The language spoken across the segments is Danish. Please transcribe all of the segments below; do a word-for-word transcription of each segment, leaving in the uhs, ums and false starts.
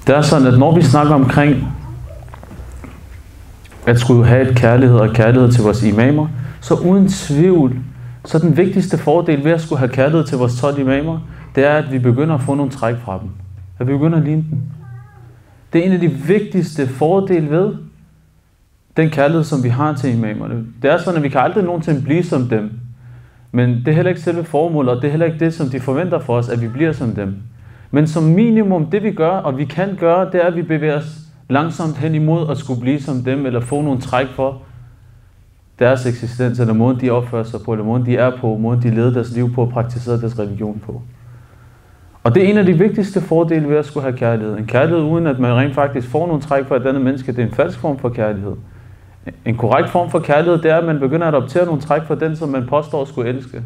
Det er sådan, at når vi snakker omkring at skulle have et kærlighed og kærlighed til vores imamer, så uden tvivl, så den vigtigste fordel ved at skulle have kærlighed til vores tolv imamer, det er, at vi begynder at få nogle træk fra dem. At vi begynder at ligne dem. Det er en af de vigtigste fordele ved den kærlighed, som vi har til imamerne. Det er sådan, at vi kan aldrig nogensinde blive som dem. Men det er heller ikke selve formålet, og det er heller ikke det, som de forventer for os, at vi bliver som dem. Men som minimum, det vi gør, og vi kan gøre, det er, at vi bevæger os langsomt hen imod at skulle blive som dem, eller få nogle træk for deres eksistens, eller måden de opfører sig på, eller måden de er på, måden de leder deres liv på, og praktiserer deres religion på. Og det er en af de vigtigste fordele ved at skulle have kærlighed. En kærlighed uden at man rent faktisk får nogle træk for et andet menneske, det er en falsk form for kærlighed. En korrekt form for kærlighed, det er, at man begynder at adoptere nogle træk for den, som man påstår at skulle elske.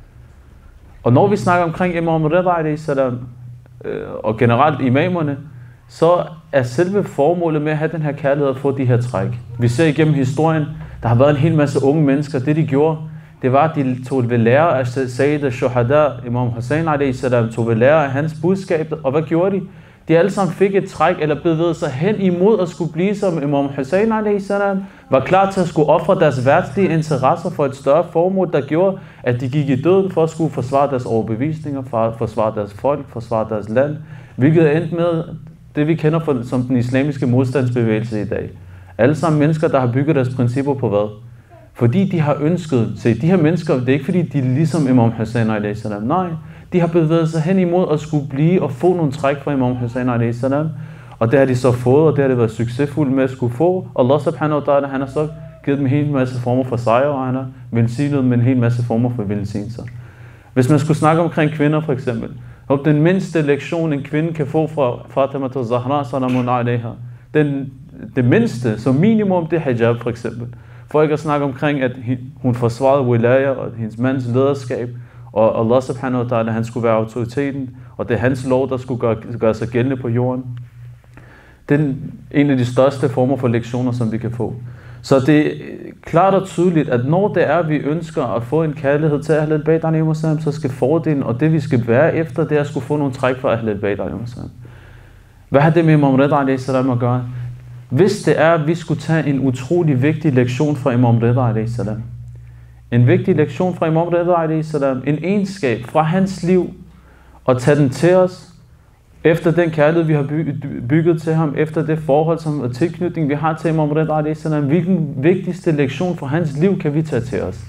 Og når vi snakker omkring Imam Rida og generelt imamerne, så er selve formålet med at have den her kærlighed at få de her træk. Vi ser igennem historien, der har været en hel masse unge mennesker. Det de gjorde, det var, at de tog ved lære af Sayyid al-Shuhada, Imam Hussein alayhi salam, tog ved lære af hans budskab. Og hvad gjorde de? De alle sammen fik et træk, eller bevægede sig hen imod at skulle blive som Imam Hussein alayhi salam, var klar til at skulle ofre deres værtslige interesser for et større formål, der gjorde, at de gik i døden for at skulle forsvare deres overbevisninger, for at forsvare deres folk, forsvare deres land, hvilket er endt med det, vi kender for, som den islamiske modstandsbevægelse i dag. Alle sammen mennesker, der har bygget deres principper på hvad? Fordi de har ønsket, se, de her mennesker, det er ikke fordi, de er ligesom Imam Hussein alayhi salam, nej, de har bevæget sig hen imod at skulle blive og få nogle træk fra Imam Hussein alayhi salam, og det har de så fået, og det har det været succesfuldt med at skulle få. Allah subhanahu wa ta'ala, han har så givet dem en hel masse former for sejre, og han har velsignet med en hel masse former for velsignelser. Hvis man skulle snakke omkring kvinder for eksempel, og den mindste lektion, en kvinde kan få fra Fatima al-Zahra, salamun alayha, den, det mindste, som minimum, det er hijab for eksempel. For ikke at snakke omkring, at hun forsvarede wilaya og hendes mands lederskab, og Allah subhanahu wa ta'ala, han skulle være autoriteten, og det er hans lov, der skulle gøre, gøre sig gældende på jorden. Det er en af de største former for lektioner, som vi kan få. Så det er klart og tydeligt, at når det er, at vi ønsker at få en kærlighed til Ahlul Bayt alayhim wassalam, så skal fordelen, og det vi skal være efter, det er at skulle få nogle træk fra Ahlul Bayt alayhim wassalam. Hvad har det med Imam Rida alayhi salam at gøre? Hvis det er, at vi skulle tage en utrolig vigtig lektion fra Imam Rida alayhi salam, en vigtig lektion fra Imam Rida alayhi salam, en egenskab fra hans liv, og tage den til os, efter den kærlighed, vi har bygget til ham, efter det forhold som, og tilknytning, vi har til Imam Rida alayhi salam, hvilken vigtigste lektion fra hans liv kan vi tage til os?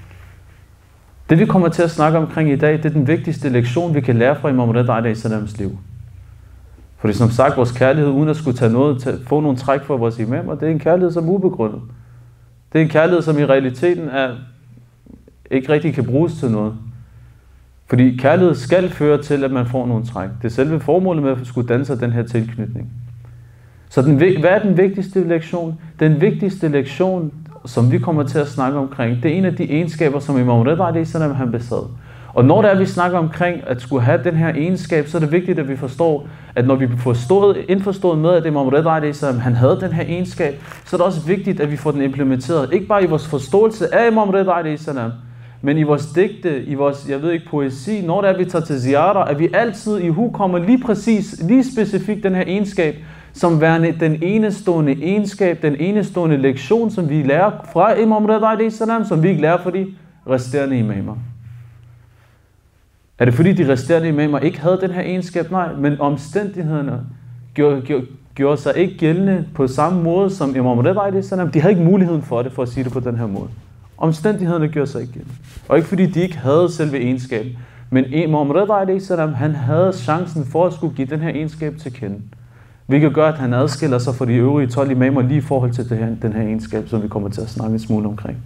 Det vi kommer til at snakke omkring i dag, det er den vigtigste lektion, vi kan lære fra Imam Rida alayhi salams liv. Fordi som sagt, vores kærlighed, uden at skulle tage noget, tage, få nogle træk fra vores imamer, det er en kærlighed, som er ubegrundet. Det er en kærlighed, som i realiteten er, ikke rigtig kan bruges til noget. Fordi kærlighed skal føre til, at man får nogle træk. Det er selve formålet med at skulle danne sig den her tilknytning. Så den, hvad er den vigtigste lektion? Den vigtigste lektion, som vi kommer til at snakke omkring, det er en af de egenskaber, som Imam Rida alayhi salam han besad. Og når der er, vi snakker omkring at skulle have den her egenskab, så er det vigtigt, at vi forstår, at når vi forstået, indforstået med, at Imam Rida alayhi salam han havde den her egenskab, så er det også vigtigt, at vi får den implementeret. Ikke bare i vores forståelse af Imam Rida alayhi salam, men i vores digte, i vores, jeg ved ikke, poesi, når der er, vi tager til ziyara, at vi altid i hu kommer lige præcis, lige specifikt den her egenskab, som værende den enestående egenskab, den enestående lektion, som vi lærer fra Imam Rida alayhi salam, som vi ikke lærer for de resterende imamer. Er det fordi de resterende imamer ikke havde den her egenskab? Nej, men omstændighederne gjorde, gjorde, gjorde sig ikke gældende på samme måde som Imam Rida alayhi salam. De havde ikke muligheden for det, for at sige det på den her måde. Omstændighederne gjorde sig ikke gældende. Og ikke fordi de ikke havde selve egenskaben, men Imam Rida alayhi salam, han havde chancen for at skulle give den her egenskab til kende. Hvilket gør, at han adskiller sig fra de øvrige tolv imamer lige i forhold til det her, den her egenskab, som vi kommer til at snakke en smule omkring.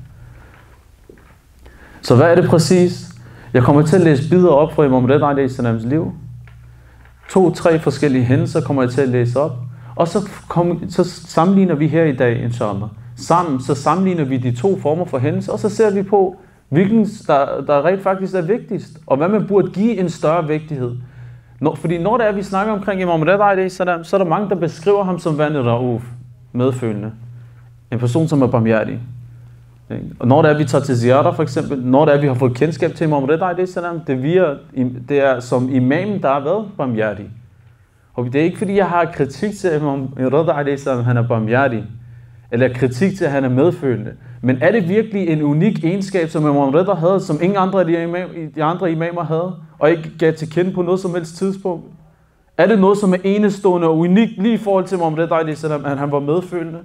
Så hvad er det præcis? Jeg kommer til at læse bidder op fra Imam Rida alayhi salams liv. To, tre forskellige hændelser kommer jeg til at læse op. Og så, kom, så sammenligner vi her i dag, inshallah. Sammen, så sammenligner vi de to former for hændelser, og så ser vi på, hvilken der, der rent faktisk er vigtigst, og hvad man burde give en større vigtighed. Når, fordi når det er, vi snakker omkring Imam Rida alayhi salam, så er der mange, der beskriver ham som værende rauf, medfølende. En person, som er barmhjertig. Og når det er, vi tager til ziyara for eksempel, når det er, vi har fået kendskab til Imam Rida alayhi salam, det, det er som imamen, der har været barmhjertig. Og det er ikke fordi, jeg har kritik til Imam Rida alayhi salam, han er barmhjertig, eller kritik til, at han er medfølende. Men er det virkelig en unik egenskab, som Imam Rida havde, som ingen andre af de, imam, de andre imamer havde, og ikke gav til kende på noget som helst tidspunkt? Er det noget, som er enestående og unikt lige i forhold til Imam Rida alayhi salam, at han var medfølende?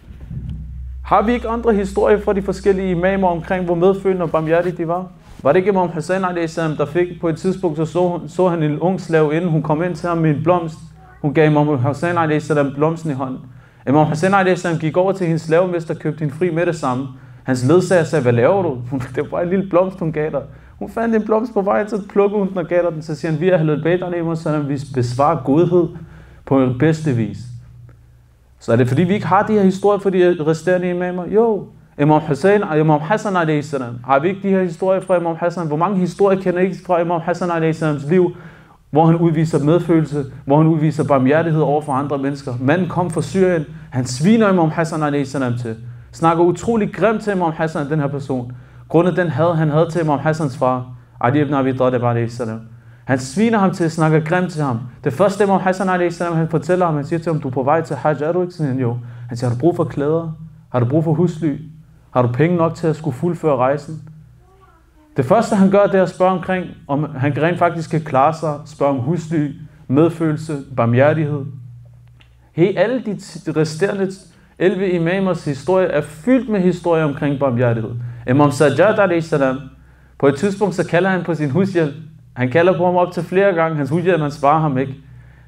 Har vi ikke andre historier fra de forskellige imamer omkring, hvor medfølende og barmhjertige de var? Var det ikke Imam Hussein alayhi salam, der fik på et tidspunkt, så så, så han en ung slave, inden hun kom ind til ham med en blomst. Hun gav Imam Hussein alayhi salam blomsten i hånden. Imam Hussein alayhi salam gik over til hendes slavemester og købte hende fri med det samme. Hans ledsager sagde, hvad laver du? Det var bare en lille blomst, hun gav dig. Hun fandt en blomst på vejen, så plukkede hun den og gav dig den. Så siger han, vi er halal bayt alayhi salam, vi besvarer godhed på en bedste vis. Så er det fordi, vi ikke har de her historier for de resterende imamer? Jo. Imam Hussein, Imam Hassan alayhi salam. Har vi ikke de her historier fra Imam Hassan? Hvor mange historier kender I ikke fra Imam Hassan alayhi salams liv, hvor han udviser medfølelse, hvor han udviser barmhjertighed over for andre mennesker? Manden kom fra Syrien, han sviner Imam Hassan alayhi salam til. Snakker utrolig grimt til Imam Hassan, den her person. Grundet den had, han havde til Imam Hassans far, Ali ibn Abi Talib alayhi salam. Han sviner ham til, snakker grimt til ham. Det første Imam Hassan alayhi salam, han fortæller ham, han siger til ham, du er på vej til Hajj, er du ikke sådan? Jo. Han siger, har du brug for klæder? Har du brug for husly? Har du penge nok til at skulle fuldføre rejsen? Det første han gør, det er at spørge omkring, om han rent faktisk kan klare sig, spørge om husly, medfølelse, barmhjertighed. Hey, alle de resterende elleve imamers historie er fyldt med historier omkring barmhjertighed. Imam Sajjad alayhi salam, på et tidspunkt så kalder han på sin hushjælp. Han kalder på ham op til flere gange, hans hushjælp, han svarer ham ikke.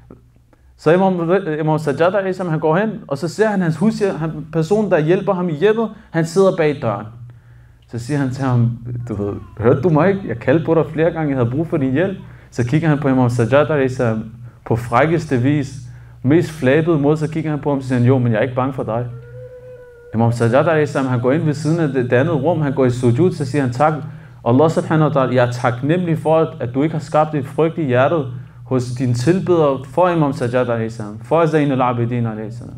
Så Imam, Imam Sajjad alayhi salam, han går hen, og så ser han hans hushjælp, han, personen der hjælper ham i hjemmet, han sidder bag døren. Så siger han til ham, du ved, hørte du mig ikke? Jeg kaldte på dig flere gange, jeg havde brug for din hjælp. Så kigger han på Imam Sajjad alayhi salam på frækkeste vis, mest flabede måde, så kigger han på ham og siger, jo, men jeg er ikke bange for dig. Imam Sajjad alayhi salam, han går ind ved siden af det, det andet rum, han går i sujud, så siger han, tak, Allah subhanahu wa ta'ala, jeg er taknemmelig for, at du ikke har skabt et frygt i hjertet hos dine tilbedere for Imam Sajjad alayhi salam, for Zainul Abidin alayhi salam.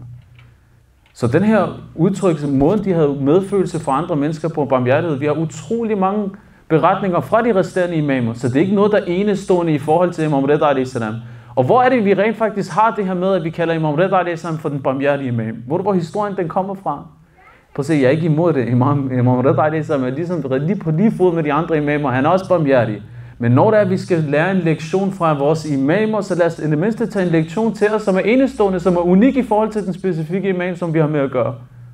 Så den her udtryk, måden de havde medfølelse for andre mennesker på barmhjertighed, vi har utrolig mange beretninger fra de resterende imamer, så det er ikke noget, der er enestående i forhold til Imam Rida alayhi salam. Og hvor er det, vi rent faktisk har det her med, at vi kalder Imam Rida alayhi salam for den barmhjertige imam? Hvor er hvor historien den kommer fra? Prøv at se, jeg er ikke imod det. Imam, Imam Rida alayhi salam er ligesom lige på lige fod med de andre imamer. Han er også barmhjertig. Men når det er, at vi skal lære en lektion fra vores imamer, så lad os i det mindste tage en lektion til os, som er enestående, som er unik i forhold til den specifikke imam, som vi har med at gøre.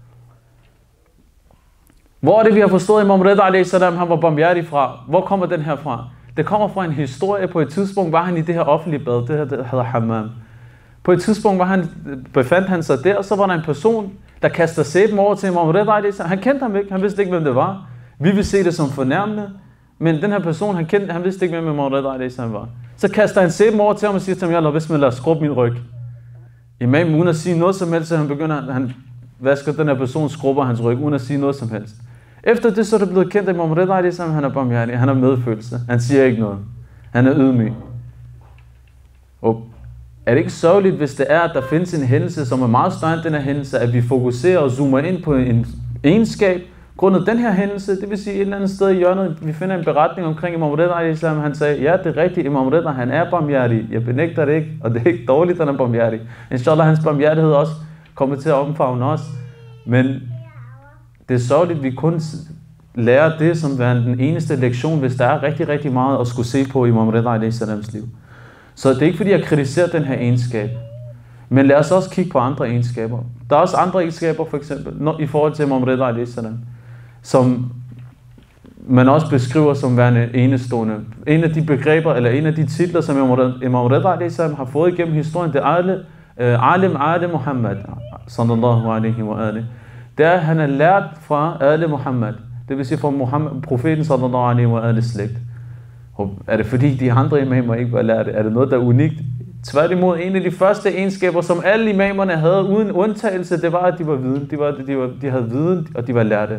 Hvor er det, vi har forstået Imam Rida alayhi salam, han var barmhjertig fra? Hvor kommer den her fra? Det kommer fra en historie. På et tidspunkt var han i det her offentlige bad, det her det hedder hammam. På et tidspunkt var han, befandt han sig der, og så var der en person, der kaster sæben over til Imam Rida alayhi salam. Han kendte ham ikke, han vidste ikke, hvem det var. Vi vil se det som fornærmende. Men den her person, han kendte, han vidste ikke, hvem Imam Rida alayhi salam var. Så kaster han sæben over til ham og siger til ham, Yallah, bismillah, skrub min ryg. Imam, uden at sige noget som helst, så han begynder, han vasker den her person, skrubber hans ryg, uden at sige noget som helst. Efter det, så er det blevet kendt, at Imam Rida alayhi salam, han er barmhjertig, han har medfølelse, han siger ikke noget. Han er ydmyg. Og er det ikke sørgeligt, hvis det er, at der findes en hændelse, som er meget større end den her hændelse, at vi fokuserer og zoomer ind på en egenskab, grundet den her hændelse, det vil sige et eller andet sted i hjørnet, vi finder en beretning omkring Imam Rida alayhi salam, han sagde, ja, det er rigtigt, Imam Rida, han er barmhjertig, jeg benægter det ikke, og det er ikke dårligt, at han er barmhjertig. Inshallah, hans barmhjertighed også kommer til at omfavne os, men det er sørgeligt, at vi kun lærer det, som er den eneste lektion, hvis der er rigtig, rigtig meget at skulle se på i Imam Rida alayhi salams liv. Så det er ikke fordi, jeg kritiserer den her egenskab, men lad os også kigge på andre egenskaber. Der er også andre egenskaber, for eksempel, når, i forhold til Imam Rida alayhi salam, som man også beskriver som værende enestående. En af de begreber, eller en af de titler, som Imam Rida alayhi salam har fået igennem historien, det er Alim Ali Muhammad, sallallahu alaihi wa alaihi. Det er, at han er lært fra Ali Muhammad, det vil sige fra Muhammad, profeten sallallahu alaihi wa alaihi slægt. Er det fordi de andre imamer ikke var lært? Er det noget, der er unikt? Tværtimod, en af de første egenskaber, som alle imamerne havde uden undtagelse, det var, at de var viden. De, var, de, var, de havde viden, og de var lærte.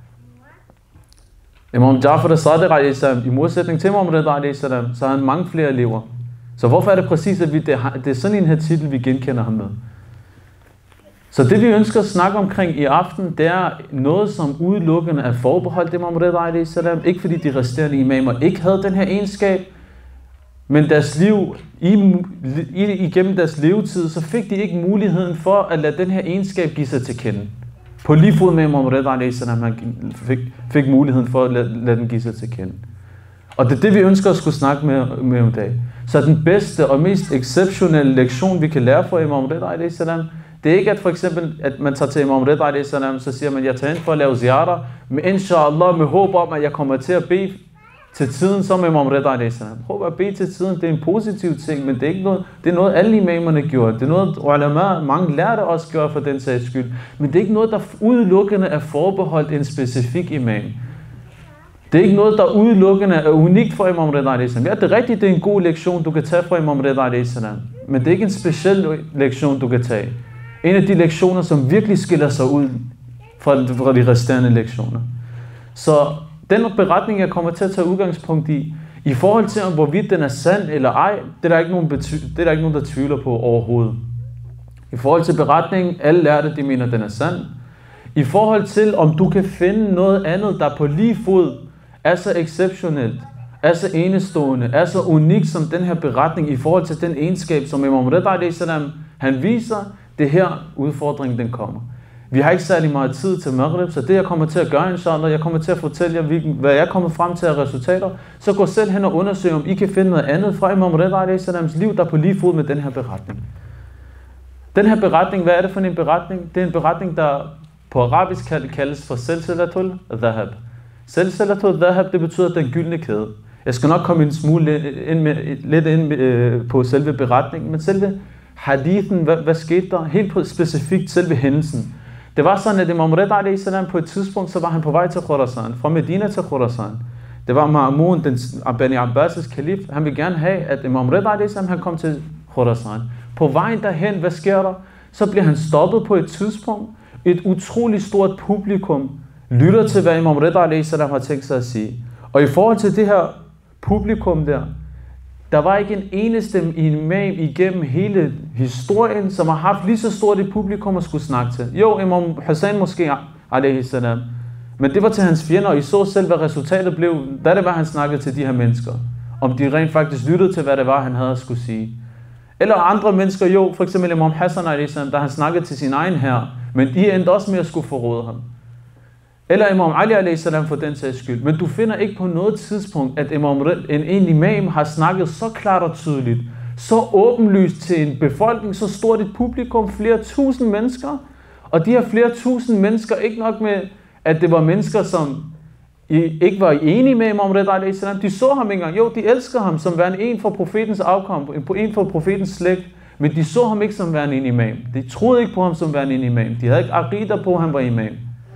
Imam Ja'far al-Sadiq alayhi salam, i modsætning til Imam Rida alayhi salam, så har han mange flere elever. Så hvorfor er det præcis, at vi, det, det er sådan en her titel, vi genkender ham med? Så det vi ønsker at snakke omkring i aften, det er noget, som udelukkende er forbeholdt Imam Rida alayhi salam. Ikke fordi de resterende imamer ikke havde den her egenskab, Men deres liv, i, i, igennem deres levetid, så fik de ikke muligheden for at lade den her egenskab give sig til kende. På lige fod med Imam Rida alayhi salam, han fik, fik muligheden for at lade, lade den give sig til kende. Og det er det, vi ønsker at skulle snakke med, med i dag. Så den bedste og mest exceptionelle lektion, vi kan lære fra Imam Rida alayhi salam, det er ikke, at for eksempel, at man tager til Imam Rida alayhi salam, så siger man, jeg tager ind for at lave ziyara, men inshallah med håb om, at jeg kommer til at bede til tiden, som Imam Rida alayhi salam. Prøv at bede til tiden, det er en positiv ting, men det er ikke noget, det er noget alle imamerne gjorde. Det er noget, ulama, mange lærte også gøre for den sags skyld. Men det er ikke noget, der udelukkende er forbeholdt en specifik imam. Det er ikke noget, der udelukkende er unikt for Imam Rida alayhi salam. Ja, det er rigtigt, det er en god lektion, du kan tage fra Imam Rida alayhi salam. Men det er ikke en speciel lektion, du kan tage. En af de lektioner, som virkelig skiller sig ud fra, fra de resterende lektioner. Så den beretning, jeg kommer til at tage udgangspunkt i, i forhold til, om hvorvidt den er sand eller ej, det er der ikke nogen, bety- det er der, ikke nogen der tvivler på overhovedet. I forhold til beretningen, alle lærte, de mener, den er sand. I forhold til, om du kan finde noget andet, der på lige fod er så exceptionelt, er så enestående, er så unikt som den her beretning i forhold til den egenskab, som Imam Rida alayhi salam, han viser, det her udfordring, den kommer. Vi har ikke særlig meget tid til Maghrib, så det jeg kommer til at gøre, inshallah, jeg kommer til at fortælle jer, hvad jeg kommer frem til af resultater, så gå selv hen og undersøg, om I kan finde noget andet fra Imam Rida alayhi salams liv, der er på lige fod med den her beretning. Den her beretning, hvad er det for en beretning? Det er en beretning, der på arabisk kaldes for Silsilatul Dhahab. Silsilatul Dhahab, det betyder den gyldne kæde. Jeg skal nok komme en smule ind med, lidt ind øh, på selve beretningen, men selve hadithen, hvad, hvad skete der? Helt specifikt selve hændelsen. Det var sådan, at Imam Rida alayhi salam på et tidspunkt, så var han på vej til Khurasan, fra Medina til Khurasan. Det var Ma'mun, den Bani Abbas' kalif. Han ville gerne have, at Imam Rida alayhi salam, han kom til Khurasan. På vejen derhen, hvad sker der? Så bliver han stoppet på et tidspunkt. Et utroligt stort publikum lytter til, hvad Imam Rida alayhi salam har tænkt sig at sige. Og i forhold til det her publikum der, der var ikke en eneste imam igennem hele historien, som har haft lige så stort et publikum at skulle snakke til. Jo, Imam Hussein måske, alayhi salam. Men det var til hans fjender, og I så selv, hvad resultatet blev, da det var, han snakkede til de her mennesker. Om de rent faktisk lyttede til, hvad det var, han havde at skulle sige. Eller andre mennesker, jo, for eksempel Imam Hassan, alayhi salam, da han snakkede til sin egen herre, men de endte også med at skulle forråde ham. Eller Imam Ali alayhi salam for den sags skyld. Men du finder ikke på noget tidspunkt, at imam, en, en imam har snakket så klart og tydeligt, så åbenlyst til en befolkning, så stort et publikum, flere tusind mennesker. Og de her flere tusind mennesker, ikke nok med, at det var mennesker, som ikke var enige med Imam Rida alayhi salam. De så ham ikke engang. Jo, de elskede ham som værende en fra profetens afkom, en fra profetens slægt. Men de så ham ikke som værende en imam. De troede ikke på ham som værende en imam. De havde ikke aqidah på, at han var imam.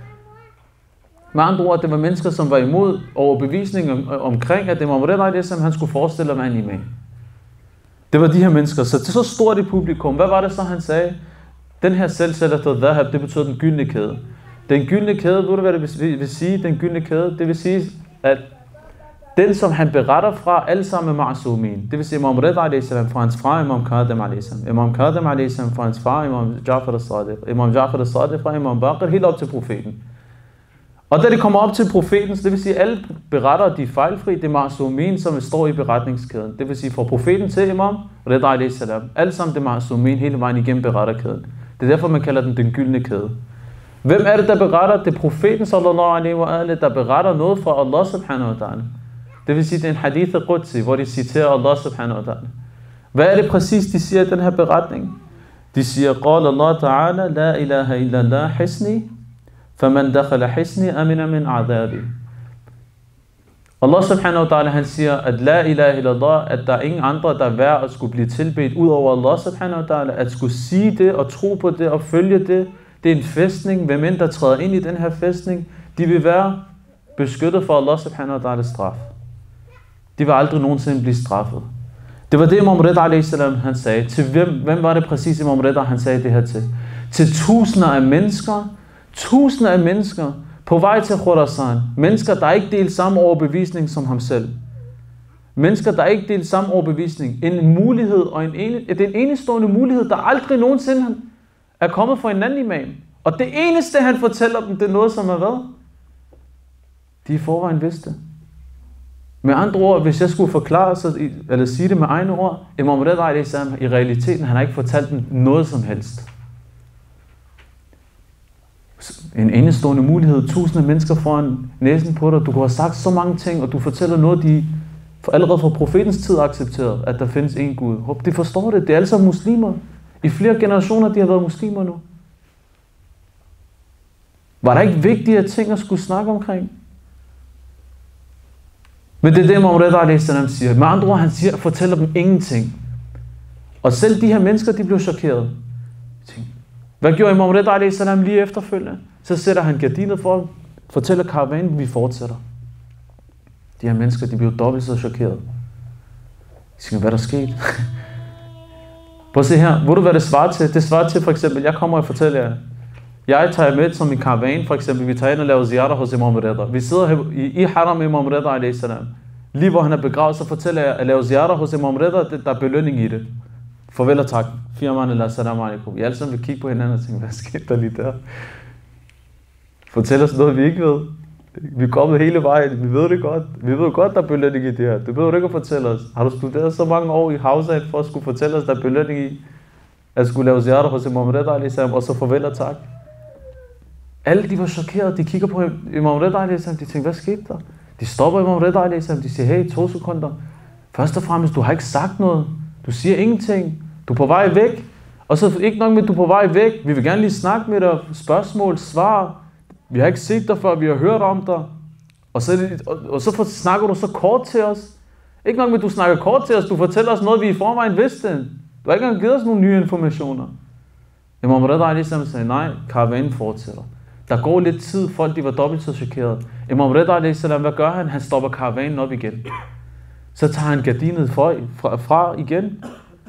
Med andre ord, det var mennesker, som var imod overbevisning om, omkring, at Imam Rida alayhi salam, han skulle forestille at være en imam. Det var de her mennesker. Så til så stort et publikum, hvad var det så, han sagde? Den her Silsilatul Dhahab, det betyder den gyldne kæde. Den gyldne kæde, ved du hvad det vil, vil sige, den gyldne kæde? Det vil sige, at den, som han beretter fra, alle sammen er ma'sumin. Det vil sige, Imam Rida alayhi salam fra hans far, Imam Kadhim alayhi salam. Imam Kadhim alayhi salam fra hans far, Imam Ja'far al-Sadiq. Imam Ja'far al-Sadiq fra Imam Baqir, helt op til profeten. Og da det kommer op til profeten, det vil sige, at alle beretter, de er fejlfri, det er ma'sumin, som står i beretningskæden. Det vil sige, fra profeten til Imam Rida alayhi salam. Alle sammen det er ma'sumin, hele vejen igennem beretterkæden. Det er derfor, man kalder den den gyldne kæde. Hvem er det, der beretter? Det er profeten, sallallahu alaihi wa alaihi, der beretter noget fra Allah subhanahu wa ta'ala. Det vil sige, det er en hadith al-Qudsi, hvor de citerer Allah subhanahu wa ta'ala. Hvad er det præcis, de siger i den her beretning? De siger, قال Allah ta'ala, la ilaha illa Allah hisni, faman dakhala hisni amina min a'dabi. Allah subhanahu wa ta'ala, han siger, at la ilaha illa Allah, at der er ingen andre, der er værd at skulle blive tilbedt ud over Allah subhanahu wa ta'ala, at skulle sige det og tro på det og følge det. Det er en fæstning. Hvem end der træder ind i den her fæstning, de vil være beskyttet for Allah subhanahu wa ta'ala straf. De vil aldrig nogensinde blive straffet. Det var det, Imam Rida alayhi salam, han sagde. Til hvem, hvem var det præcis, Imam Rida, han sagde det her til? Til tusinder af mennesker, tusinder af mennesker på vej til Khurasan. Mennesker, der ikke delte samme overbevisning som ham selv. Mennesker, der ikke delte samme overbevisning. En mulighed, og en, ene, det er en enestående mulighed, der aldrig nogensinde er kommet fra en anden imam. Og det eneste, han fortæller dem, det er noget, som er hvad? De i forvejen vidste. Med andre ord, hvis jeg skulle forklare sig, eller sige det med egne ord, Imam Rida alaihi salam, i realiteten, han har ikke fortalt dem noget som helst. En enestående mulighed, tusinde mennesker foran næsen på dig, du kunne have sagt så mange ting, og du fortæller noget, de allerede fra profetens tid accepteret, at der findes en Gud. Håb, de forstår det, det er alle sammen muslimer. I flere generationer, de har været muslimer nu. Var der ikke vigtige ting at skulle snakke omkring? Men det er det, Imam Rida alaihi salam siger. Med andre ord, han siger, fortæller dem ingenting. Og selv de her mennesker, de blev chokeret. Hvad gjorde Imam Rida alaihi salam lige efterfølgende? Så sætter han gardinet for, fortæller karavanen, vi fortsætter. De her mennesker, de blev dobbelt så chokeret. De siger, hvad der skete? Prøv at se her, hvor du hvad det svarer til? Det svarer til for eksempel, jeg kommer og fortæller jer, jeg tager med som en karavan, for eksempel, vi tager ind og laver ziyara hos Imam Rida. Vi sidder her i, i haram Imam Rida alaihi salam. Lige hvor han er begravet, så fortæller jeg, at lave ziyara hos Imam Rida, der er belønning i det. Farvel og tak. Firman eller salam alaikum. I alle sammen vil kigge på hinanden og tænke, hvad skete der lige der? Fortæl os noget, vi ikke ved. Vi er kommet hele vejen. Vi ved det godt. Vi ved godt, der er belønning i det her. Du behøver ikke at fortælle os. Har du studeret så mange år i Havsat for at skulle fortælle os, der er belønning i at skulle lave ziyara hos Imam Rida alaihi salam, og så farvel og tak? Alle de var chokeret. De kigger på Imam Rida alaihi salam. De tænker, hvad skete der? De stopper Imam Rida alaihi salam. De siger, hey, to sekunder. Først og fremmest, du har ikke sagt noget. Du siger ingenting. Du er på vej væk. Og så ikke nok med, at du er på vej væk. Vi vil gerne lige snakke med dig. Spørgsmål, svar. Vi har ikke set dig før, vi har hørt om dig. Og så, og, og så snakker du så kort til os. Ikke nok med, at du snakker kort til os. Du fortæller os noget, vi i forvejen vidste. Du har ikke engang givet os nogle nye informationer. Imam Rida alaihi salam sagde, nej, karavanen fortsætter. Der går lidt tid, folk de var dobbelt så chokerede. Imam Rida alaihi salam, hvad gør han? Han stopper karavanen op igen. Så tager han gardinet fra, fra, fra igen.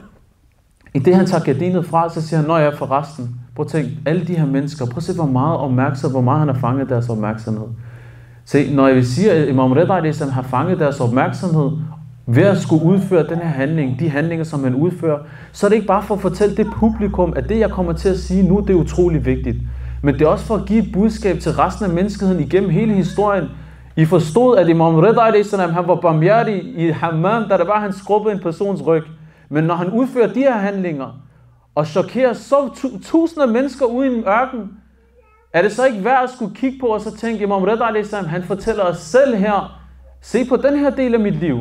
I det han tager gardinet fra, så siger han, når jeg er for resten. Prøv at tænke, alle de her mennesker, prøv at se, hvor meget opmærksomhed, hvor meget han har fanget deres opmærksomhed. Se, når jeg vil sige, at Imam Rida alaihi salam har fanget deres opmærksomhed ved at skulle udføre den her handling, de handlinger, som han udfører, så er det ikke bare for at fortælle det publikum, at det, jeg kommer til at sige nu, det er utrolig vigtigt. Men det er også for at give et budskab til resten af menneskeheden igennem hele historien. I forstod, at Imam Rida alaihi salam, han var barmhjertig i hammam, da der var, han skrubbede en persons ryg. Men når han udfører de her handlinger, og chokerer så tusinder af mennesker ude i en ørken, er det så ikke værd at skulle kigge på og så tænke, Imam Rida alaihi salam, han fortæller os selv her, se på den her del af mit liv.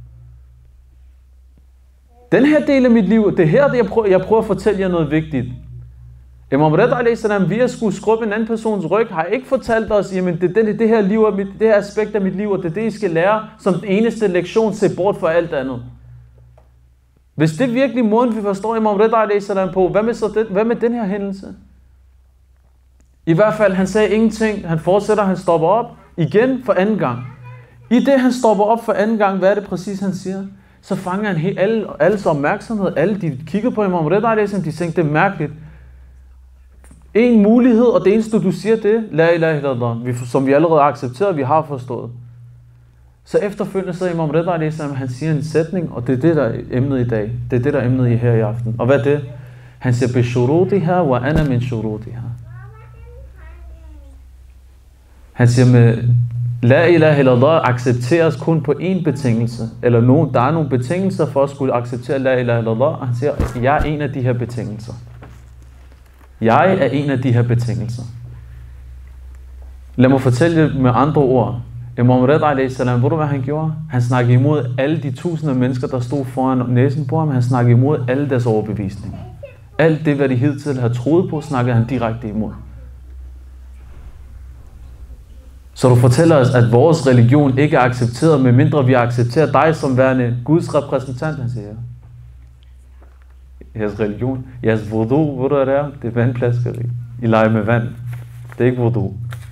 Den her del af mit liv, det her, det jeg, prøver, jeg prøver at fortælle jer noget vigtigt. Imam Rida alaihi salam, vi har skulle skrubbe en anden persons ryg, har ikke fortalt os, jamen det er det, det her liv, det her aspekt af mit liv, og det er det, I skal lære som den eneste lektion, se bort fra alt andet. Hvis det er virkelig måden, vi forstår Imam Rida alaihi salam på, hvad med, så det, hvad med den her hændelse? I hvert fald, han sagde ingenting, han fortsætter, han stopper op igen for anden gang. I det, han stopper op for anden gang, hvad er det præcis, han siger? Så fanger han helt, alle, alles opmærksomhed, alle de kigger på Imam Rida alaihi salam, de tænker, det er mærkeligt. En mulighed, og det eneste, du siger, det la ilaha illallah, som vi allerede har accepteret, vi har forstået. Så efterfølgende så Imam Rida alaihi salam, han siger en sætning, og det er det, der er emnet i dag. Det er det, der er emnet i her i aften. Og hvad er det? Han siger, bishurutiha wa ana min shurutiha. Han siger, med la ilaha illallah accepteres kun på én betingelse. Eller nogen, der er nogle betingelser for at skulle acceptere la ilaha illallah. Og han siger, jeg er en af de her betingelser. Jeg er en af de her betingelser. Lad mig fortælle jer med andre ord. Imam Rida alaihi salam, ved du hvad han gjorde? Han snakkede imod alle de tusinder af mennesker, der stod foran næsen på ham. Han snakkede imod alle deres overbevisninger. Alt det, hvad de hidtil havde troet på, snakkede han direkte imod. Så du fortæller os, at vores religion ikke er accepteret, medmindre vi accepterer dig som værende Guds repræsentant, han siger. Jeres religion, jeres voodoo, ved du hvad det er? Det er vandplaskeri. I leger med vand. Det er ikke voodoo.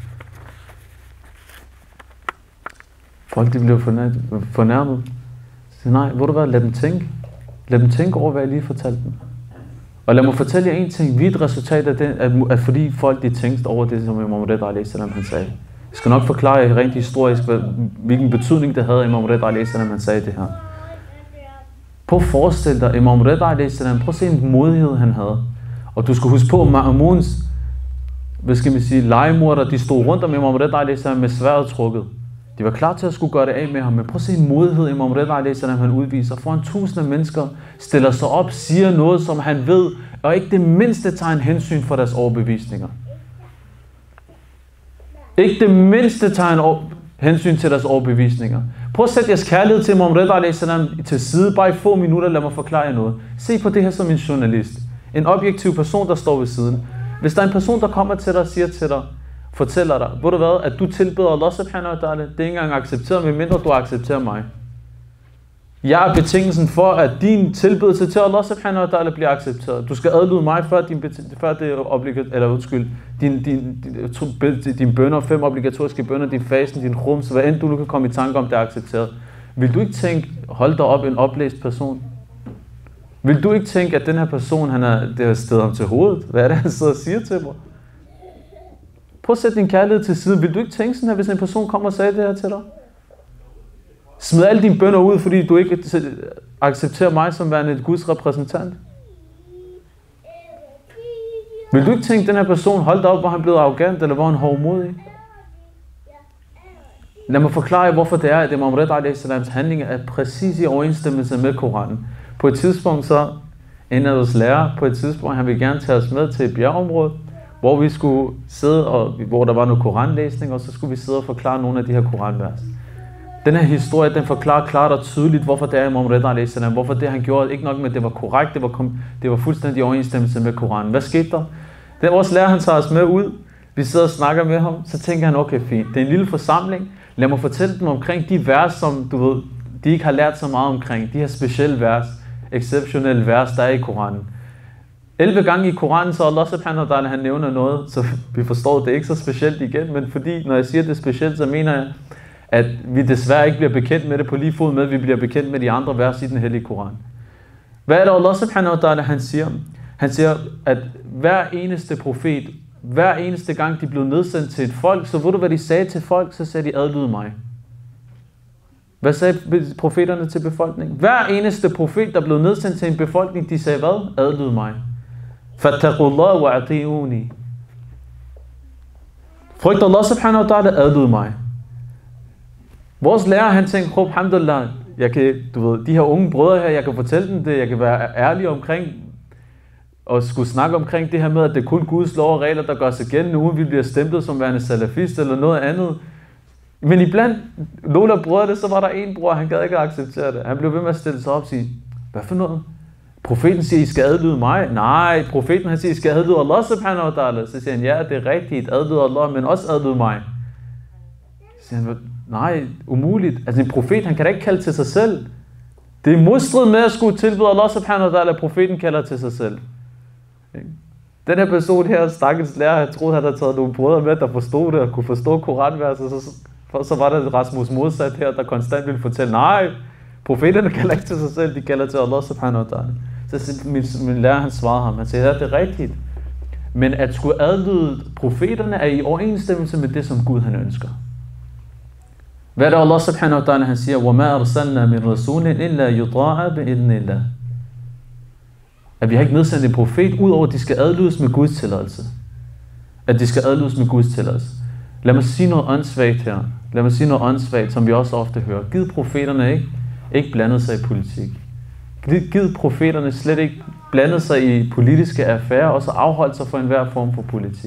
Folk de bliver fornærmet. Så nej, ved du hvad, lad dem tænke. Lad dem tænke over, hvad jeg lige fortalte dem. Og lad mig fortælle jer en ting. Vi er et resultat af det, at, at fordi folk de tænkte over det, som Imam Rida alaihi salam han sagde. Jeg skal nok forklare jer rent historisk, hvilken betydning det havde, Imam Rida alaihi salam han sagde det her. Prøv at forestille dig, Imam Rida alaihi salam, prøv at se en modighed han havde. Og du skal huske på, Ma'muns, hvad skal man sige, legemorder, de stod rundt om Imam Rida alaihi salam med sværdet trukket. De var klar til at skulle gøre det af med ham, men prøv at se en modighed, Imam Rida alaihi salam han udviser. Foran tusinde mennesker stiller sig op, siger noget, som han ved, og ikke det mindste tager en hensyn for deres overbevisninger. Ikke det mindste tager en hensyn til deres overbevisninger. Prøv at sætte jeres kærlighed til Imam Rida alaihi salam til side, bare i få minutter, lad mig forklare jer noget. Se på det her som en journalist. En objektiv person, der står ved siden. Hvis der er en person, der kommer til dig og siger til dig, fortæller dig, ved du hvad, at du tilbeder Allah subhanahu wa ta'ala, det er ikke engang accepteret, medmindre du accepterer mig. Jeg er betingelsen for, at din tilbedelse til Allah subhanahu wa ta'ala bliver accepteret. Du skal adlyde mig, før, din, før det er obligatorisk, eller undskyld, din, din, din, din bønner, fem obligatoriske bønner, din fasten, din rums, hvad end du nu kan komme i tanke om, det er accepteret. Vil du ikke tænke, hold dig op en oplæst person? Vil du ikke tænke, at den her person, han er, det er stedet ham til hovedet? Hvad er det, han sidder og siger til mig? Prøv at sætte din kærlighed til side. Vil du ikke tænke sådan her, hvis en person kommer og sagde det her til dig? Smid alle dine bønner ud, fordi du ikke accepterer mig som værende et Guds repræsentant? Vil du ikke tænke, at den her person holdt op, hvor han blev arrogant, eller hvor han hovmodig? Lad mig forklare, hvorfor det er, at Imam Rida alaihi salams handlinger er præcis i overensstemmelse med Koranen. På et tidspunkt så, en af vores lærere, på et tidspunkt, han ville gerne tage os med til et bjergeområde, hvor vi skulle sidde, og hvor der var noget koranlæsning, og så skulle vi sidde og forklare nogle af de her koranvers. Den her historie, den forklarer klart og tydeligt, hvorfor det er Imam Rida alaihi salam, hvorfor det han gjorde, ikke nok med, at det var korrekt, det var, det var fuldstændig i overensstemmelse med Koranen. Hvad skete der? Den vores lærer, han tager os med ud, vi sidder og snakker med ham, så tænker han, okay fint, det er en lille forsamling, lad mig fortælle dem omkring de vers, som du ved, de ikke har lært så meget omkring, de her specielle vers, exceptionelle vers, der er i Koranen. elleve gange i Koranen, så Allah subhanahu wa ta'ala, han nævner noget, så vi forstår det ikke så specielt igen, men fordi, når jeg siger det specielt, så mener jeg, at vi desværre ikke bliver bekendt med det på lige fod med, at vi bliver bekendt med de andre vers i den hellige Koran. Hvad er det Allah subhanahu wa ta'ala, han siger? Han siger, at hver eneste profet, hver eneste gang de blev nedsendt til et folk, så ved du hvad de sagde til folk, så sagde de, adlyd mig. Hvad sagde profeterne til befolkningen? Hver eneste profet, der blev nedsendt til en befolkning, de sagde hvad? Adlyd mig. Fattaqullah wa ati'uni. Frygt Allah subhanahu wa ta'ala, adlyd mig. Vores lærer, han tænkte, alhamdulillah, jeg kan, du ved, de her unge brødre her, jeg kan fortælle dem det, jeg kan være ærlig omkring, og skulle snakke omkring det her med, at det er kun Guds lov og regler, der gør sig gældende, uden vi bliver stemplet som værende salafist eller noget andet. Men iblandt nogle af brødrene, så var der en bror, han gad ikke at acceptere det. Han blev ved med at stille sig op og sige, hvad for noget? Profeten siger, I skal adlyde mig. Nej, profeten han siger, I skal adlyde Allah subhanahu wa ta'ala. Så siger han, ja, det er rigtigt, adlyde Allah, men også adlyde mig. Så siger han, nej, umuligt. Altså en profet, han kan da ikke kalde til sig selv. Det er modstrid med at skulle tilbyde Allah subhanahu wa ta'ala, at profeten kalder til sig selv. Den her person her, stakkels lærer, jeg troede, han havde taget nogle brødre med, der forstod det og kunne forstå koranverset. Så, så var der Rasmus modsat her, der konstant ville fortælle, nej, profeterne kalder ikke til sig selv, de kalder til Allah subhanahu wa ta'ala. Så min, min lærer, han svarede ham, han sagde, ja, det er rigtigt. Men at skulle adlyde profeterne er i overensstemmelse med det, som Gud han ønsker. Hvad er det Allah subhanahu wa ta'ala, han siger, وَمَا أَرْسَلْنَا مِنْ رَسُولٍ إِلَّا يُطَاعَ بِإِذْنِ اللَّهِ. At vi har ikke nedsendt en profet, udover at de skal adlydes med Guds tilladelse. At de skal adlydes med Guds tilladelse. Lad mig sige noget åndssvagt her. Lad mig sige noget åndssvagt, som vi også ofte hører. Gid profeterne ikke, ikke blandet sig i politik. Gid profeterne slet ikke blandet sig i politiske affærer, og så afholdt sig for enhver form for politik.